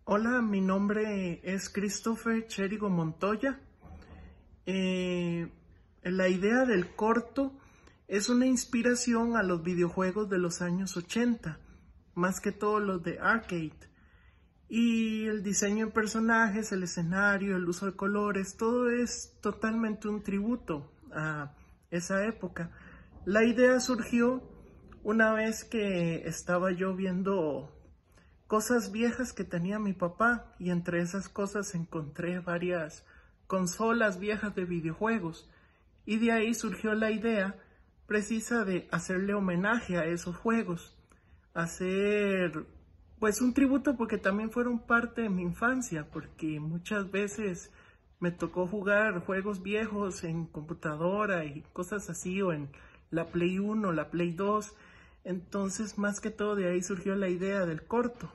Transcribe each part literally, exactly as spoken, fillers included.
Hola, mi nombre es Christopher Chérigo Montoya. Eh, la idea del corto es una inspiración a los videojuegos de los años ochenta, más que todo los de arcade. Y el diseño de personajes, el escenario, el uso de colores, todo es totalmente un tributo a esa época. La idea surgió una vez que estaba yo viendo cosas viejas que tenía mi papá, y entre esas cosas encontré varias consolas viejas de videojuegos, y de ahí surgió la idea precisa de hacerle homenaje a esos juegos, hacer pues un tributo, porque también fueron parte de mi infancia, porque muchas veces me tocó jugar juegos viejos en computadora y cosas así, o en la Play uno, la Play dos. Entonces, más que todo, de ahí surgió la idea del corto.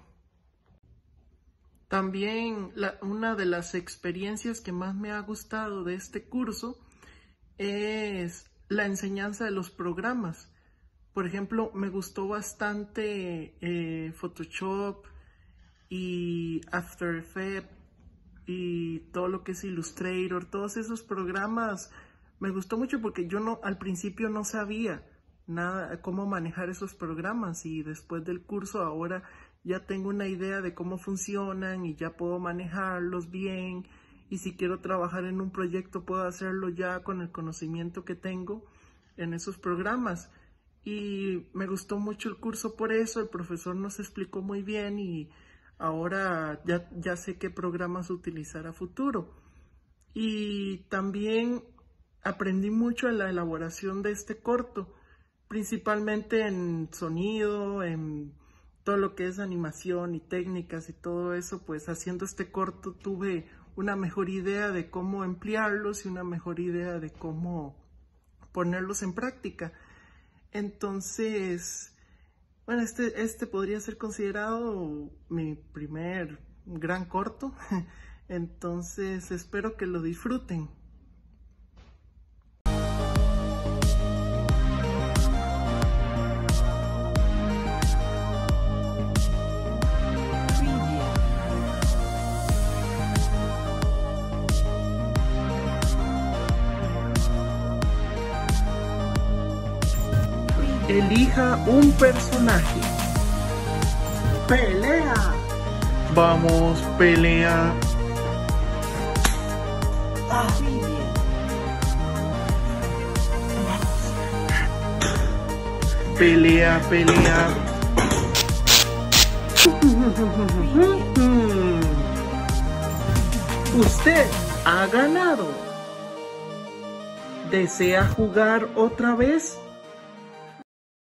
También la, una de las experiencias que más me ha gustado de este curso es la enseñanza de los programas. Por ejemplo, me gustó bastante eh, Photoshop y After Effects y todo lo que es Illustrator, todos esos programas. Me gustó mucho porque yo no, al principio no sabía nada cómo manejar esos programas, y después del curso ahora ya tengo una idea de cómo funcionan y ya puedo manejarlos bien, y si quiero trabajar en un proyecto puedo hacerlo ya con el conocimiento que tengo en esos programas. Y me gustó mucho el curso por eso. El profesor nos explicó muy bien y ahora ya, ya sé qué programas utilizar a futuro. Y también aprendí mucho en la elaboración de este corto, principalmente en sonido, en todo lo que es animación y técnicas y todo eso. Pues haciendo este corto tuve una mejor idea de cómo emplearlos y una mejor idea de cómo ponerlos en práctica. Entonces, bueno, este, este podría ser considerado mi primer gran corto. Entonces, espero que lo disfruten. Elija un personaje. ¡Pelea! Vamos, pelea. Ah, muy bien. Vamos. Pelea, pelea. Usted ha ganado. ¿Desea jugar otra vez?